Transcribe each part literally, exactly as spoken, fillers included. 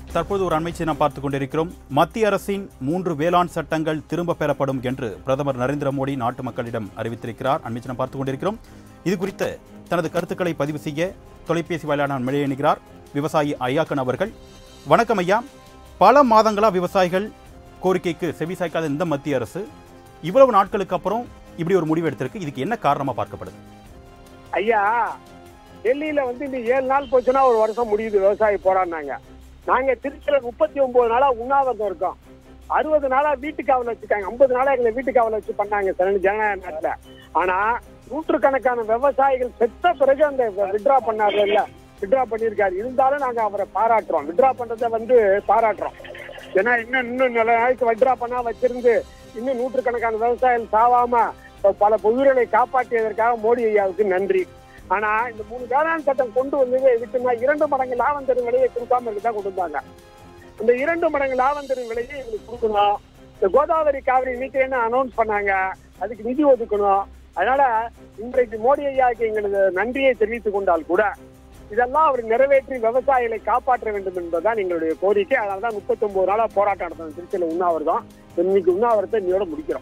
தற்போது ஒரு அண்மை செய்தி நாம் பார்த்துக் கொண்டிருக்கிறோம். மத்திய அரசின் மூன்று வேளாண் சட்டங்கள் திரும்ப பெறப்படும் என்று பிரதமர் நரேந்திர மோடி நாட்டு மக்களிடம் அறிவித்திருக்கிறார். அண்மை செய்தி நாம் பார்த்துக் கொண்டிருக்கிறோம். இது குறித்து தனது கருத்துக்களை பதிவு செய்ய தொலைபேசி வாயிலான இணைகிறார் விவசாயி ஐயாக்கன் அவர்கள். வணக்கம் ஐயா. பல மாதங்களா விவசாயிகள் கோரிக்கைக்கு செவிசாய்க்காத இந்த மத்திய அரசு இவ்வளவு நாட்களுக்கு அப்புறம் இப்படி ஒரு முடிவு எடுத்திருக்கு. இதுக்கு என்ன காரணமா பார்க்கப்படுது? ஐயா, டெல்லியில வந்து இந்த ஏழு நாள் போச்சுன்னா ஒரு வருஷம் முடியுது விவசாயி போராடினாங்க. நாங்க திருச்சியில முப்பத்தி ஒன்பது நாளா உண்ணாவிரதம் இருக்கோம். அறுபது நாளா வீட்டு காவல் வச்சுக்காங்க. ஐம்பது நாளா எங்களை வீட்டு காவல் வச்சு பண்ணாங்க ஜனநாயக நாட்டுல. ஆனா நூற்றுக்கணக்கான விவசாயிகள் செத்த பிறகு அந்த விட்ரா பண்ணாரு இல்ல விட்ரா பண்ணியிருக்காரு. இருந்தாலும் நாங்க அவரை பாராட்டுறோம். விட்ரா பண்றதை வந்து பாராட்டுறோம். ஏன்னா இன்னும் இன்னும் நல்ல நாளைக்கு விட்ரா பண்ணா வச்சிருந்து இன்னும் நூற்றுக்கணக்கான விவசாயிகள் சாவாம பல உயிர்களை காப்பாற்றியதற்காக மோடி ஐயாவுக்கு நன்றி. ஆனா இந்த மூணு வேளாண் சட்டம் கொண்டு வந்து விட்டுனா இரண்டு மடங்கு லாபம் தரும் விலையை கொடுக்காம இருக்கதான் கொண்டு வந்தாங்க. இந்த இரண்டு மடங்கு லாபம் தரும் விலையை எங்களுக்கு கொடுக்கணும். இந்த கோதாவரி காவிரி நீக்கிறேன்னு அனௌன்ஸ் பண்ணாங்க. அதுக்கு நிதி ஒதுக்கணும். அதனால இன்றைக்கு மோடி ஐயாவுக்கு எங்களது நன்றியை தெரிவித்துக் கொண்டால் கூட இதெல்லாம் அவர் நிறைவேற்றி விவசாயிகளை காப்பாற்ற வேண்டும் என்பதுதான் எங்களுடைய கோரிக்கை. அதனாலதான் முப்பத்தி ஒன்பது நாளா போராட்டம் நடத்தணும். திருச்சியில உண்ணாவிரதம். இன்னைக்கு உண்ணாவிரதத்தை இன்னையோட முடிக்கிறோம்.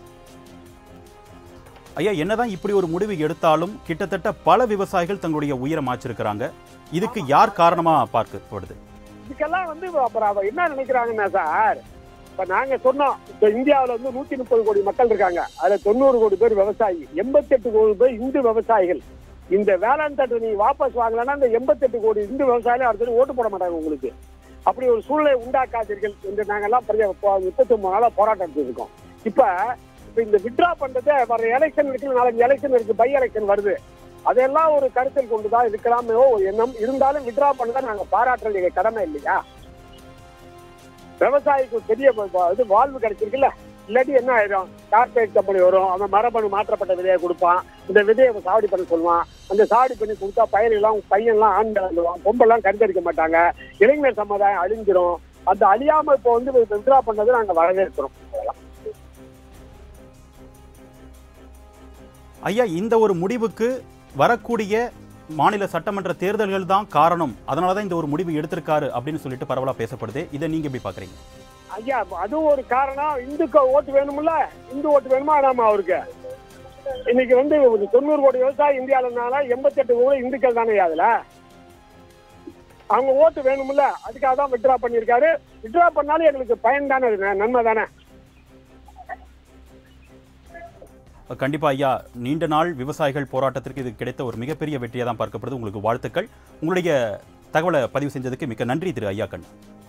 ஐயா, என்னதான் இப்படி ஒரு முடிவு எடுத்தாலும் கிட்டத்தட்ட பல விவசாயிகள் தங்களுடைய உயிரை மாச்சிருக்கிறாங்க. இதுக்கு யார் காரணமா பார்க்கப்படுது? இதுக்கெல்லாம் வந்து அப்புறம் என்ன நினைக்கிறாங்கன்னா சார், இப்ப நாங்க சொன்னோம், இப்ப இந்தியாவில வந்து நூத்தி முப்பது கோடி மக்கள் இருக்காங்க. அதுல தொண்ணூறு கோடி பேர் விவசாயி, எண்பத்தி எட்டு கோடி பேர் இந்து விவசாயிகள். இந்த வேளாண் சட்டத்தை நீங்க வாபஸ் வாங்கலன்னா இந்த எண்பத்தி எட்டு கோடி இந்து விவசாயிகள் அடுத்து ஓட்டு போட மாட்டாங்க உங்களுக்கு. அப்படி ஒரு சூழ்நிலை உண்டாக்காதீர்கள் என்று நாங்கெல்லாம் முப்பத்தி ஒன்பது நாளா போராட்டம் எடுத்துருக்கோம். இப்ப இந்த விட்ரா பண்றதை வர எலெக்ஷன் இருக்கு, நாளைக்கு எலெக்ஷன் இருக்கு, பை எலெக்ஷன் வருது. அதெல்லாம் ஒரு கருத்தில் கொண்டுதான் இருக்கலாமே ஒரு எண்ணம். இருந்தாலும் விட்ரா பண்ணதை நாங்க பாராட்டுறது எங்க கடமை இல்லையா? விவசாயிக்கு பெரிய இது வாழ்வு கிடைச்சிருக்குல்ல. இல்லாட்டி என்ன ஆயிடும், கார்பரேட் கம்பெனி வரும், அவன் மரபணு மாற்றப்பட்ட விதையை கொடுப்பான். இந்த விதையை சாவடி பண்ண சொல்லுவான். அந்த சாவடி பண்ணி கொடுத்தா பயிரெல்லாம் பையன்லாம் ஆண்டு அழுவான், பொம்பெல்லாம் கருத்தரிக்க மாட்டாங்க. இளைஞர் சமுதாயம் அழிஞ்சிரும். அந்த அழியாம இப்போ வந்து விட்ரா பண்ணதை நாங்க வரவேற்கிறோம். ஐயா, இந்த ஒரு முடிவுக்கு வரக்கூடிய மாநில சட்டமன்ற தேர்தல்கள் தான் காரணம், அதனாலதான் இந்த ஒரு முடிவு எடுத்திருக்காரு அப்படின்னு சொல்லிட்டு பரவலா பேசப்படுது. இதை நீங்க எப்படி பாக்குறீங்க? ஐயா, அதுவும் ஒரு காரணம். இந்துக்கு ஓட்டு வேணும்ல, இந்து ஓட்டு வேணுமா நாம அவருக்கு. இன்னைக்கு வந்து தொண்ணூறு கோடி விவசாயி இந்தியாவில எண்பத்தி எட்டு கோடி இந்துக்கள் தானே. அதுல அவங்க ஓட்டு வேணும்ல, அதுக்காக தான் விட்ரா பண்ணியிருக்காரு. விட்ரா பண்ணாலும் எங்களுக்கு பயன் தானே, நன்மை தானே. கண்டிப்பா ஐயா, நீண்ட நாள் விவசாயிகள் போராட்டத்திற்கு இது கிடைத்த ஒரு மிகப்பெரிய வெற்றியை தான் பார்க்கப்படுது. உங்களுக்கு வாழ்த்துக்கள். உங்களுடைய தகவலை பதிவு செஞ்சதுக்கு மிக்க நன்றி திரு ஐயாக்கன்.